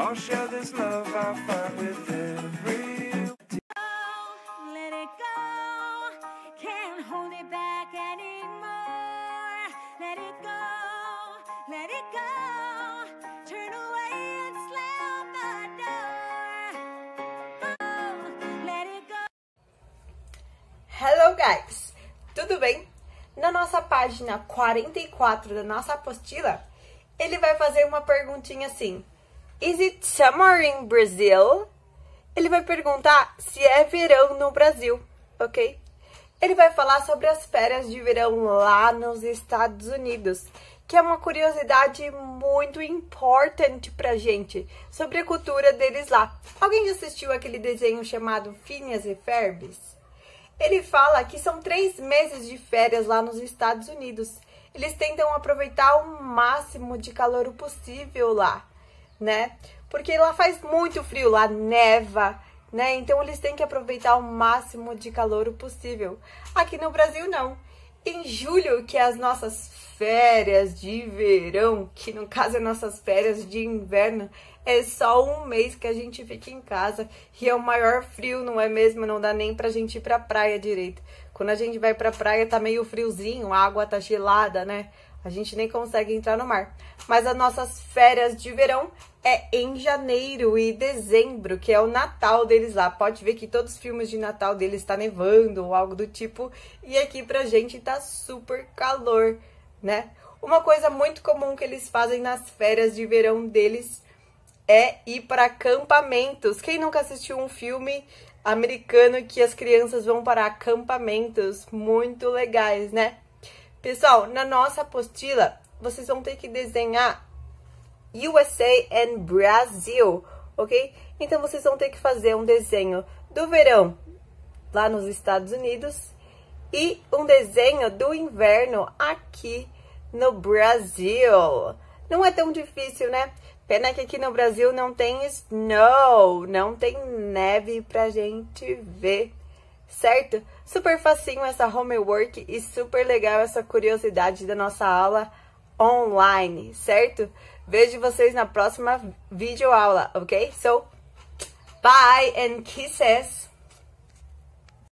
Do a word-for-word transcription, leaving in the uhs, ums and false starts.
I'll share this love I find with every Let it go, can't hold it back anymore. Let it go, let it go, turn away and slam the door. Oh, let it go. Hello guys, tudo bem? Na nossa página quarenta e quatro da nossa apostila, ele vai fazer uma perguntinha assim: Is it summer in Brazil? Ele vai perguntar se é verão no Brasil, ok? Ele vai falar sobre as férias de verão lá nos Estados Unidos, que é uma curiosidade muito importante pra gente, sobre a cultura deles lá. Alguém já assistiu aquele desenho chamado Phineas e Ferb? Ele fala que são três meses de férias lá nos Estados Unidos. Eles tentam aproveitar o máximo de calor possível lá, né? Porque lá faz muito frio, lá neva, né? Então eles têm que aproveitar o máximo de calor possível. Aqui no Brasil não. Em julho, que é as nossas férias de verão, que no caso é nossas férias de inverno, é só um mês que a gente fica em casa e é o maior frio, não é mesmo? Não dá nem pra gente ir pra praia direito. Quando a gente vai pra praia tá meio friozinho, a água tá gelada, né? A gente nem consegue entrar no mar. Mas as nossas férias de verão é em janeiro e dezembro, que é o Natal deles lá. Pode ver que todos os filmes de Natal deles tá nevando ou algo do tipo. E aqui pra gente tá super calor, né? Uma coisa muito comum que eles fazem nas férias de verão deles é ir para acampamentos. Quem nunca assistiu um filme americano que as crianças vão para acampamentos muito legais, né? Pessoal, na nossa apostila, vocês vão ter que desenhar U S A and Brasil, ok? Então, vocês vão ter que fazer um desenho do verão lá nos Estados Unidos e um desenho do inverno aqui no Brasil. Não é tão difícil, né? Pena que aqui no Brasil não tem snow, não tem neve pra gente ver, certo? Super facinho essa homework e super legal essa curiosidade da nossa aula online, certo? Vejo vocês na próxima videoaula, ok? So, bye and kisses!